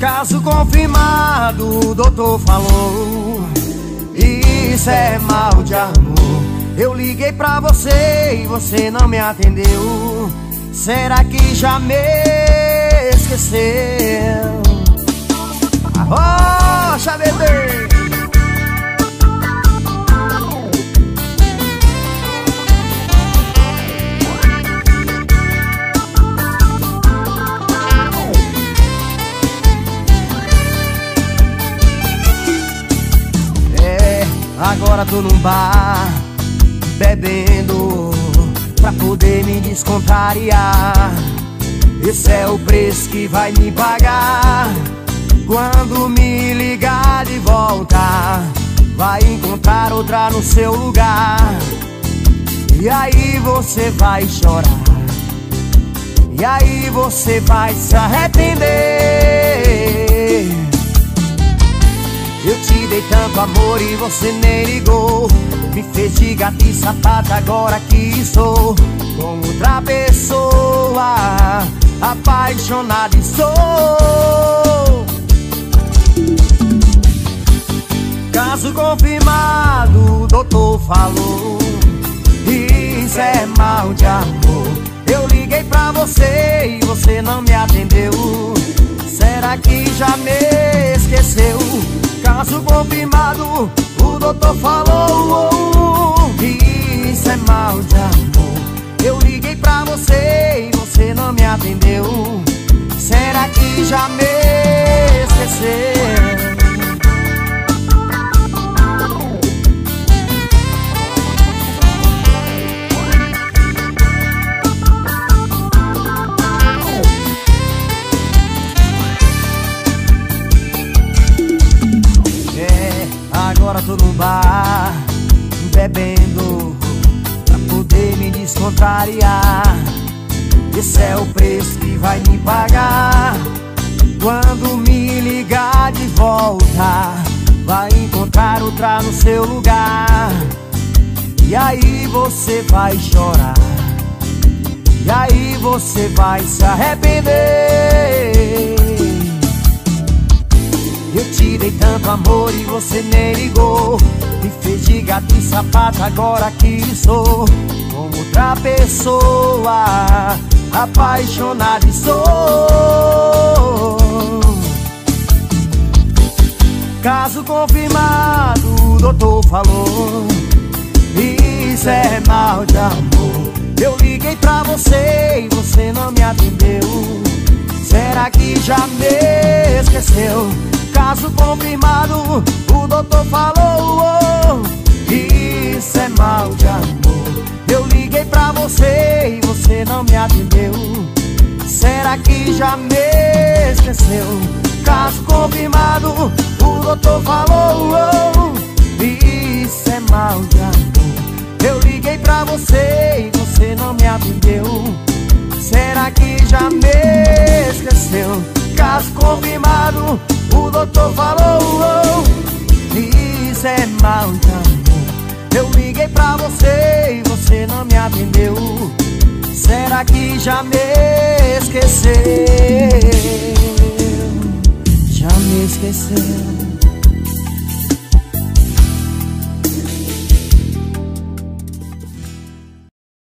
Caso confirmado, o doutor falou, isso é mal de amor. Eu liguei pra você e você não me atendeu. Será que já me esqueceu? Arrocha, bebê! Agora tô num bar, bebendo, pra poder me descontrariar. Esse é o preço que vai me pagar. Quando me ligar de volta, vai encontrar outra no seu lugar. E aí você vai chorar, e aí você vai se arrepender. Eu te dei tanto amor e você nem ligou. Me fez de gato e sapato, agora que estou com outra pessoa, apaixonado estou. Caso confirmado, o doutor falou, isso é mal de amor. Eu liguei pra você e você não me atendeu. Será que já me esqueceu? Caso confirmado, o doutor falou, isso é mal de amor. Eu liguei pra você e você não me atendeu. Será que já me esqueceu? Agora tô no bar, bebendo, pra poder me descontrariar. Esse é o preço que vai me pagar. Quando me ligar de volta, vai encontrar outra no seu lugar. E aí você vai chorar, e aí você vai se arrepender. Eu te dei tanto amor e você nem ligou. Me fez de gato e sapato, agora que sou com outra pessoa, apaixonado estou. Caso confirmado, o doutor falou, isso é mal de amor. Eu liguei pra você e você não me atendeu. Será que já me esqueceu? Caso confirmado, o doutor falou, isso é mal de amor. Eu liguei pra você e você não me atendeu. Será que já me esqueceu? Caso confirmado, o doutor falou, isso é mal de amor. Eu liguei pra você e você não me atendeu. Será que já me esqueceu? Caso confirmado, o doutor falou, isso é mal de amor. Eu liguei pra você e você não me atendeu. Será que já me esqueceu? Já me esqueceu?